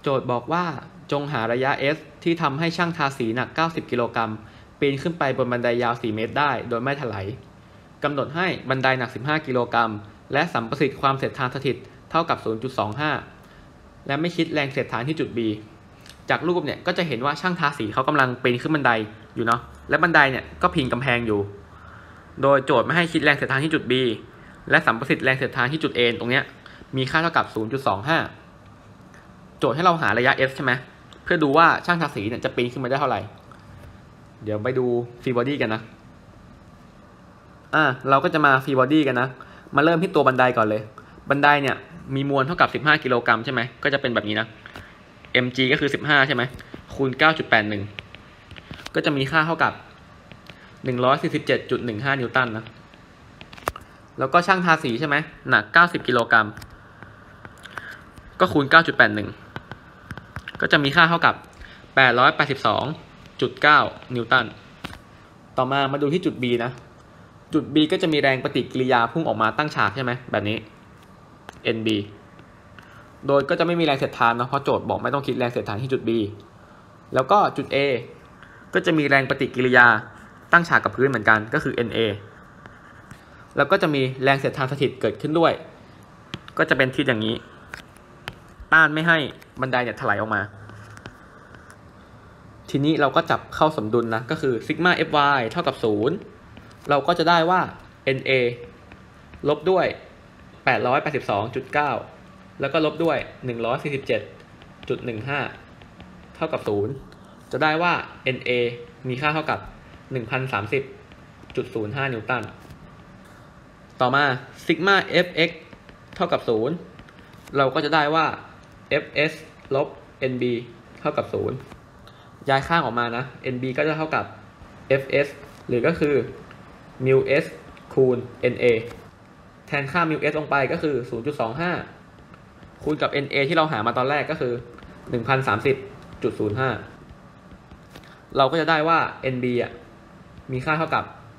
โจทย์บอกว่าจงหาระยะ s ที่ทำให้ช่างทาสีหนัก90กิโลกรัมปีนขึ้นไปบนบันไดยาว4เมตรได้โดยไม่ถลายกำหนดให้บันไดหนัก15กิโลกรัมและสัมประสิทธิ์ความเสียดทานสถิตเท่ากับ 0.25 และไม่คิดแรงเสียดทานที่จุด B จากรูปเนี่ยก็จะเห็นว่าช่างทาสีเขากำลังปีนขึ้นบันไดอยู่เนาะและบันไดเนี่ยก็พิงกำแพงอยู่โดยโจทย์ไม่ให้คิดแรงเสียดทานที่จุด B และสัมประสิทธิ์แรงเสียดทานที่จุด A ตรงเนี้ยมีค่าเท่ากับ 0.25 โจทย์ให้เราหาระยะ s ใช่ไหมเพื่อดูว่าช่างทาสีเนี่ยจะปีนขึ้นมาได้เท่าไหร่เดี๋ยวไปดูฟรีบอดี้กันนะเราก็จะมาฟรีบอดี้กันนะมาเริ่มที่ตัวบันไดก่อนเลยบันไดเนี่ยมีมวลเท่ากับ15กิโลกรัมใช่ไหมก็จะเป็นแบบนี้นะ mg ก็คือ15ใช่ไหมคูณ 9.81 ก็จะมีค่าเท่ากับ 147.15 นิวตันนะแล้วก็ช่างทาสีใช่ไหมหนัก90กิโลกรัมก็คูณ 9.81 ก็จะมีค่าเท่ากับ 882.9 นิวตันต่อมาดูที่จุด B นะจุด B ก็จะมีแรงปฏิกิริยาพุ่งออกมาตั้งฉากใช่ไหมแบบนี้ NB โดยก็จะไม่มีแรงเสียดทานเนาะเพราะโจทย์บอกไม่ต้องคิดแรงเสียดทานที่จุด B แล้วก็จุด A ก็จะมีแรงปฏิกิริยาตั้งฉากกับพื้นเหมือนกันก็คือ NA แล้วก็จะมีแรงเสียดทานสถิตเกิดขึ้นด้วยก็จะเป็นทิศอย่างนี้ต้านไม่ให้บันไดเนี่ยถลายออกมาทีนี้เราก็จับเข้าสมดุลนะก็คือซิกมา Fy เท่ากับ0เราก็จะได้ว่า NA ลบด้วย 882.9 แล้วก็ลบด้วย 147.15 เท่ากับ0จะได้ว่า NA มีค่าเท่ากับ 1,030.05 นิวตันต่อมาซิกมา Fx เท่ากับ0เราก็จะได้ว่า Fs ลบ NB เท่ากับ0ย้ายข้างออกมานะ NB ก็จะเท่ากับ Fs หรือก็คือ μs คูณ NA แทนค่า μs ลงไปก็คือ 0.25 คูณกับ NA ที่เราหามาตอนแรกก็คือ 1,030.05 เราก็จะได้ว่า NB มีค่าเท่ากับ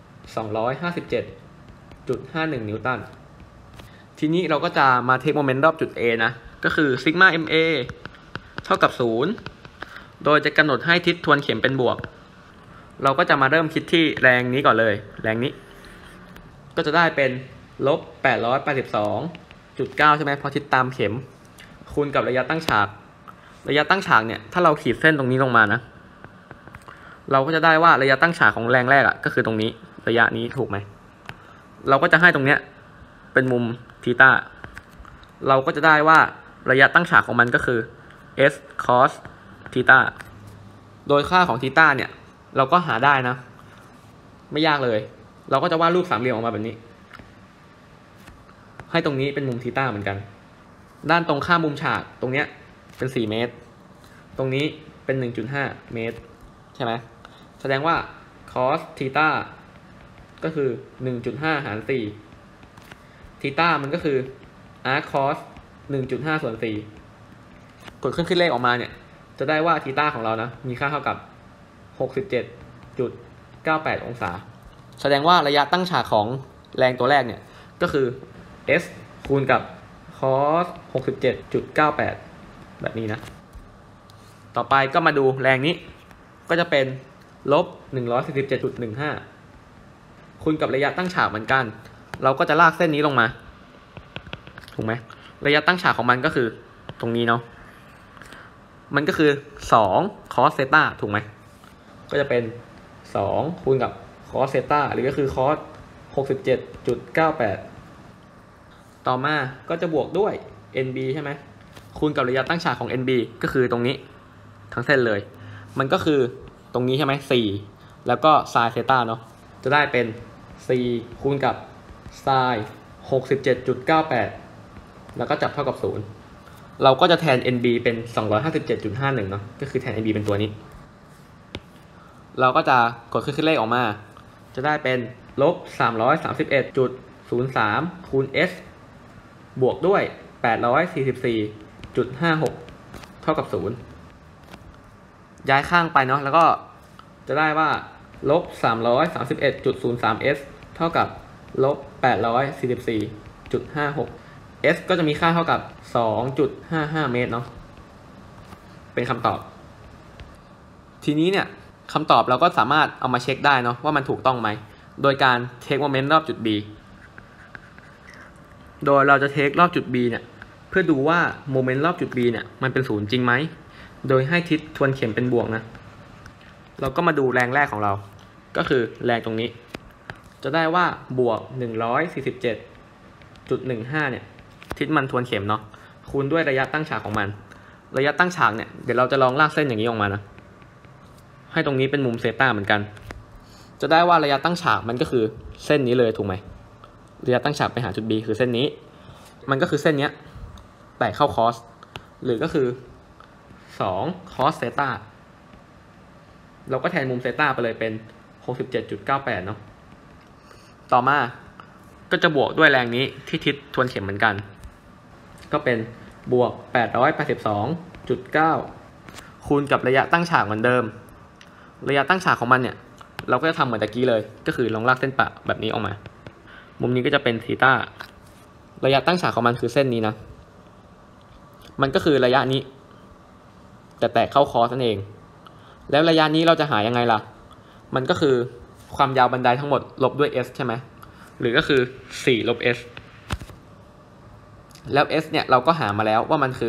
257.51 นิวตันทีนี้เราก็จะมาเทคโมเมนต์รอบจุด A นะก็คือซิกมา MA เท่ากับ0โดยจะกำหนดให้ทิศทวนเข็มเป็นบวกเราก็จะมาเริ่มคิดที่แรงนี้ก่อนเลยแรงนี้ก็จะได้เป็นลบ 882.9 ใช่ไหมเพราะทิศตามเข็มคูณกับระยะตั้งฉากเนี่ยถ้าเราขีดเส้นตรงนี้ลงมานะเราก็จะได้ว่าระยะตั้งฉากของแรงแรกก็คือตรงนี้ระยะนี้ถูกไหมเราก็จะให้ตรงเนี้ยเป็นมุมทีต้าเราก็จะได้ว่าระยะตั้งฉากของมันก็คือ s cos ทีต้าโดยค่าของทีต้าเนี่ยเราก็หาได้นะไม่ยากเลยเราก็จะวาดรูปสามเหลี่ยมออกมาแบบนี้ให้ตรงนี้เป็นมุมทีต้าเหมือนกันด้านตรงข้ามมุมฉากตรงเนี้ยเป็น4เมตรตรงนี้เป็น 1.5 เมตรใช่ไหมแสดงว่า cos ทีต้าก็คือ 1.5 หาร4ทีต้ามันก็คือ arc cos 1.5 ส่วน4กดขึ้นเลขออกมาเนี่ยจะได้ว่าทีต้าของเรานะมีค่าเท่ากับ 67.98 องศาแสดงว่าระยะตั้งฉากของแรงตัวแรกเนี่ยก็คือ s คูณกับ cos 67.98 แบบนี้นะต่อไปก็มาดูแรงนี้ก็จะเป็นลบ 147.15 คูณกับระยะตั้งฉากเหมือนกันเราก็จะลากเส้นนี้ลงมาถูกไหมระยะตั้งฉากของมันก็คือตรงนี้เนาะมันก็คือ2 cos เซต้าถูกไหมก็จะเป็น2คูณกับ cos เซต้าหรือก็คือ cos 67.98 ต่อมาก็จะบวกด้วย NB ใช่ไหมคูณกับระยะตั้งฉากของ NB ก็คือตรงนี้ทั้งเส้นเลยมันก็คือตรงนี้ใช่ไหม4แล้วก็ sin เซต้าเนาะจะได้เป็น4คูณกับ sin 67.98 แล้วก็จับเท่ากับ0เราก็จะแทน NB เป็น 257.51 เนาะก็คือแทน NB เป็นตัวนี้เราก็จะกดขึ้นเลขออกมาจะได้เป็นลบ 331.03 คูณ s บวกด้วย 844.56 เท่ากับ0ย้ายข้างไปเนาะแล้วก็จะได้ว่าลบ 331.03s เท่ากับลบ 844.56s ก็จะมีค่าเท่ากับ 2.55 เมตรเนาะเป็นคำตอบทีนี้เนี่ยคำตอบเราก็สามารถเอามาเช็คได้เนาะว่ามันถูกต้องไหมโดยการเทคโมเมนต์รอบจุด B โดยเราจะเทครอบจุด B เนี่ยเพื่อดูว่าโมเมนต์รอบจุด B เนี่ยมันเป็น0จริงไหมโดยให้ทิศทวนเข็มเป็นบวกนะเราก็มาดูแรงแรกของเราก็คือแรงตรงนี้จะได้ว่าบวก 147.15 เนี่ยทิศมันทวนเข็มเนาะคูณด้วยระยะตั้งฉากของมันระยะตั้งฉากเนี่ยเดี๋ยวเราจะลองลากเส้นอย่างนี้ออกมานะให้ตรงนี้เป็นมุมเซต้าเหมือนกันจะได้ว่าระยะตั้งฉากมันก็คือเส้นนี้เลยถูกไหมระยะตั้งฉากไปหาจุด B คือเส้นนี้มันก็คือเส้นนี้แตะเข้าคอสหรือก็คือ2คอสเซต้าเราก็แทนมุมเซต้าไปเลยเป็น 67.98 เนาะต่อมาก็จะบวกด้วยแรงนี้ที่ทิศทวนเข็มเหมือนกันก็เป็นบวก 882.9 คูณกับระยะตั้งฉากเหมือนเดิมระยะตั้งฉากของมันเนี่ยเราก็จะทำเหมือนตะกี้เลยก็คือลองลากเส้นปะแบบนี้ออกมามุมนี้ก็จะเป็นธีต้าระยะตั้งฉากของมันคือเส้นนี้นะมันก็คือระยะนี้แต่แตะเข้าคอสนั่นเองแล้วระยะนี้เราจะหายังไงล่ะมันก็คือความยาวบันไดทั้งหมดลบด้วย s ใช่ไหมหรือก็คือ4ลบ s แล้ว s เนี่ยเราก็หามาแล้วว่ามันคือ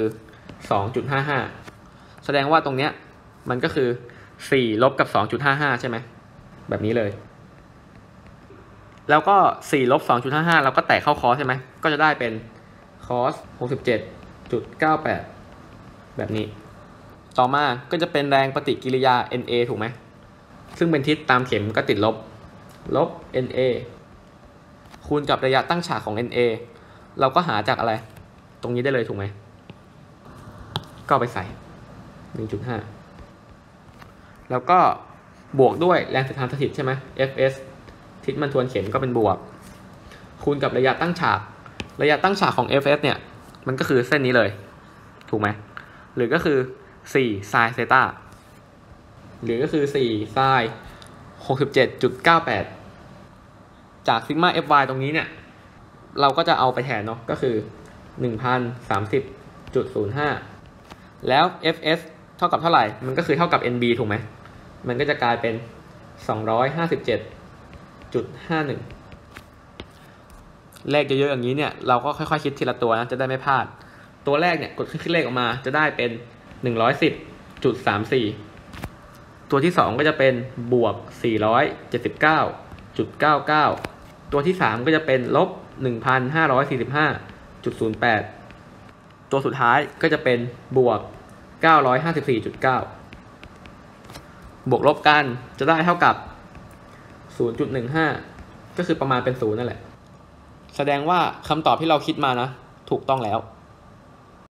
2.55 แสดงว่าตรงเนี้ยมันก็คือ4ลบกับ 2.55 ใช่ไหมแบบนี้เลยแล้วก็4ลบ 2.55 เราก็แตะเข้าคอสใช่ไหมก็จะได้เป็นคอส 67.98 แบบนี้ต่อมาก็จะเป็นแรงปฏิกิริยา NA ถูกไหมซึ่งเป็นทิศตามเข็มก็ติดลบ NA คูณกับระยะตั้งฉากของ NA เราก็หาจากอะไรตรงนี้ได้เลยถูกไหมก็ไปใส่ 1.5 แล้วก็บวกด้วยแรงสถานสถิตใช่ไหม Fs ทิศมันทวนเข็มก็เป็นบวกคูณกับระยะตั้งฉากระยะตั้งฉากของ Fs เนี่ยมันก็คือเส้นนี้เลยถูกไหมหรือก็คือ4 ไซน์เซต้าหรือก็คือ4 ไซน์ 67.98 จากซิกมา fy ตรงนี้เนี่ยเราก็จะเอาไปแทนเนาะก็คือ 1,030.05 แล้ว fs เท่ากับเท่าไหร่มันก็คือเท่ากับ nb ถูกไหมมันก็จะกลายเป็น 257.51 เลขเยอะๆอย่างนี้เนี่ยเราก็ค่อยๆคิดทีละตัวนะจะได้ไม่พลาดตัวแรกเนี่ยกดขึ้นเลขออกมาจะได้เป็น 110.34 ตัวที่2ก็จะเป็นบวก 479.99 ตัวที่3ก็จะเป็นลบ 1,545.08 ตัวสุดท้ายก็จะเป็นบวก 954.9 บวกลบกันจะได้เท่ากับ 0.15 ก็คือประมาณเป็น0นั่นแหละแสดงว่าคำตอบที่เราคิดมานะถูกต้องแล้ว